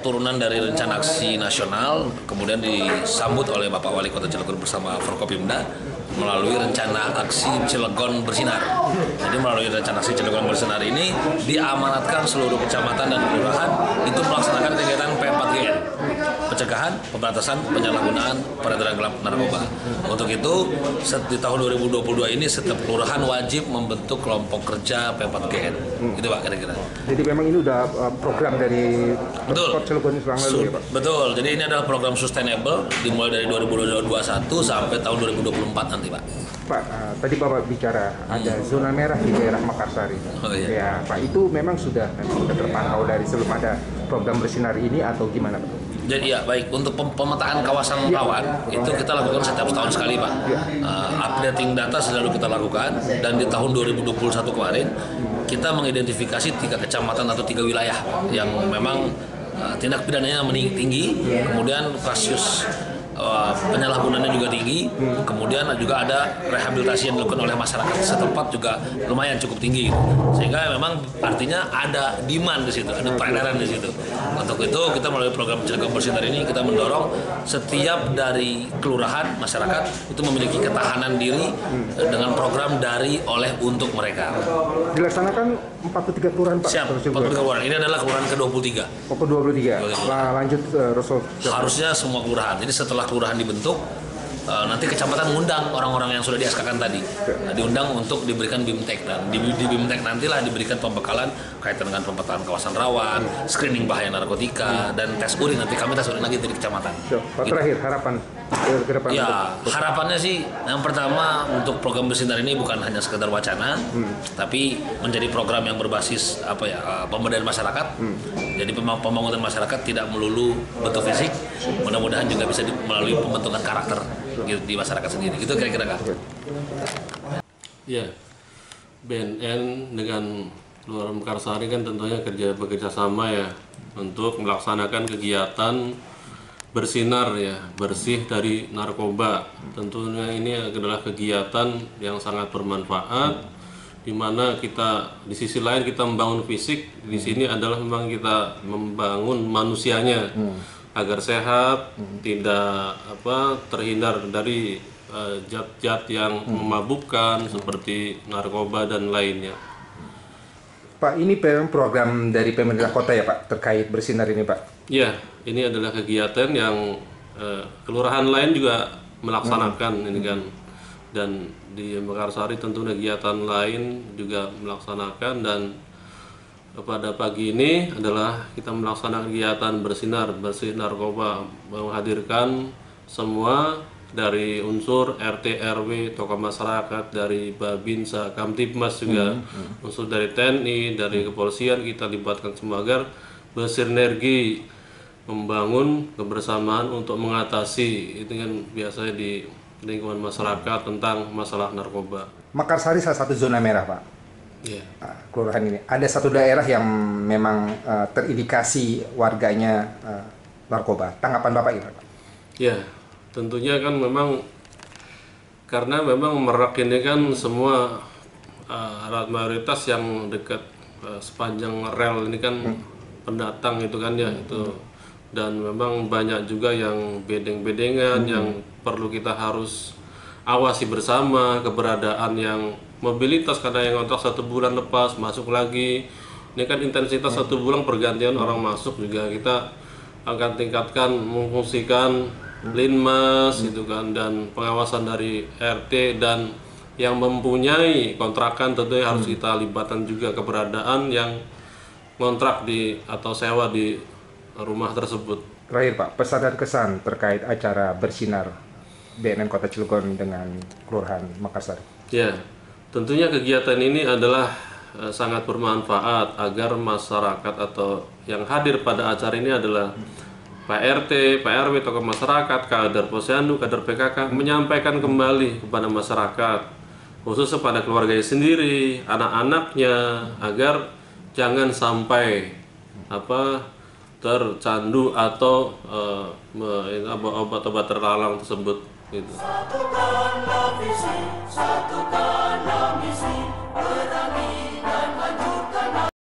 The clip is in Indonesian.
turunan dari rencana aksi nasional, kemudian disambut oleh Bapak Wali Kota Cilegon bersama Forkopimda melalui rencana aksi Cilegon Bersinar. Jadi melalui rencana aksi Cilegon Bersinar ini diamanatkan seluruh kecamatan dan kelurahan itu melaksanakan kegiatan P4GN, pencegahan, pemberantasan, penyalahgunaan, peredaran gelap narkoba. Untuk itu, di tahun 2022 ini setiap kelurahan wajib membentuk kelompok kerja P4GN. Itu Pak kira-kira. Jadi memang ini udah program dari Betul. Cilegon selama lalu ya Pak? Betul. Jadi ini adalah program sustainable dimulai dari 2021 sampai tahun 2024 nanti Pak. Pak, tadi Bapak bicara ada zona merah di daerah Makarsari. Oh, iya. Ya, Pak, itu memang sudah terpantau dari sebelum ada program bersinar ini atau gimana Pak? Jadi ya baik, untuk pemetaan kawasan rawan itu kita lakukan setiap tahun sekali Pak. Updating data selalu kita lakukan, dan di tahun 2021 kemarin kita mengidentifikasi 3 kecamatan atau 3 wilayah yang memang tindak pidananya tinggi, kemudian kasus penyalahgunaannya juga tinggi, kemudian juga ada rehabilitasi yang dilakukan oleh masyarakat setempat juga lumayan cukup tinggi, sehingga memang artinya ada demand di situ, ada peredaran di situ. Untuk itu kita melalui program Cilegon Bersinar ini kita mendorong setiap dari kelurahan masyarakat itu memiliki ketahanan diri dengan program dari oleh untuk mereka. Dilaksanakan 43 kelurahan Pak? Siap, 43 kelurahan. Ini adalah kelurahan ke-23. Oh, ke-23. Nah, lanjut Rasul. Harusnya semua kelurahan. Jadi setelah kelurahan dibentuk, nanti kecamatan mengundang orang-orang yang sudah di-SK-kan tadi. Nah, diundang untuk diberikan BIMTEK, dan di BIMTEK nantilah diberikan pembekalan kaitan dengan pemetaan kawasan rawan, screening bahaya narkotika, dan tes urin. Nanti kami tes urin lagi dari kecamatan. Pak, terakhir harapan ke depan? Ya, harapannya sih yang pertama untuk program Bersinar ini bukan hanya sekedar wacana, tapi menjadi program yang berbasis pemberdayaan masyarakat. Jadi pembangunan masyarakat tidak melulu bentuk fisik, mudah-mudahan juga bisa melalui pembentukan karakter di masyarakat sendiri. Itu kira-kira Kak. Ya, BNN dengan Kelurahan Mekarsari kan tentunya bekerja sama ya untuk melaksanakan kegiatan bersinar ya, bersih dari narkoba. Tentunya ini adalah kegiatan yang sangat bermanfaat, di mana kita di sisi lain kita membangun fisik, di sini adalah memang kita membangun manusianya agar sehat, tidak terhindar dari zat-zat yang memabukkan seperti narkoba dan lainnya. Pak, ini program dari pemerintah kota ya Pak terkait bersinar ini Pak? Ya, ini adalah kegiatan yang kelurahan lain juga melaksanakan ini kan, dan di Mekarsari tentu kegiatan lain juga melaksanakan, dan pada pagi ini adalah kita melaksanakan kegiatan bersinar bersih narkoba, menghadirkan semua dari unsur RT RW, tokoh masyarakat, dari Babinsa, Kamtibmas juga, unsur dari TNI, dari kepolisian, kita libatkan semua agar bersinergi membangun kebersamaan untuk mengatasi itu kan biasanya di lingkungan masyarakat tentang masalah narkoba. Mekarsari salah satu zona merah Pak. Yeah. Kelurahan ini ada satu daerah yang memang terindikasi warganya narkoba. Tanggapan Bapak gimana Pak? Ya, tentunya kan memang karena memang Merak ini kan semua mayoritas yang dekat sepanjang rel ini kan pendatang itu kan ya itu, dan memang banyak juga yang bedeng-bedengan yang perlu kita harus awasi bersama, keberadaan yang mobilitas kadang yang kontrak 1 bulan lepas masuk lagi, ini kan intensitas 1 bulan pergantian orang masuk juga kita akan tingkatkan, memfungsikan linmas gitu kan, dan pengawasan dari RT, dan yang mempunyai kontrakan tentunya harus kita libatkan juga keberadaan yang kontrak di atau sewa di rumah tersebut. Terakhir Pak, pesan dan kesan terkait acara bersinar BNN Kota Cilegon dengan Kelurahan Makassar. Ya, tentunya kegiatan ini adalah sangat bermanfaat agar masyarakat atau yang hadir pada acara ini adalah Pak RT, Pak RW, tokoh masyarakat, kader Posyandu, kader PKK menyampaikan kembali kepada masyarakat, khususnya pada keluarganya sendiri, anak-anaknya, agar jangan sampai tercandu atau obat-obat terlarang tersebut gitu. Satukanlah visi, satukan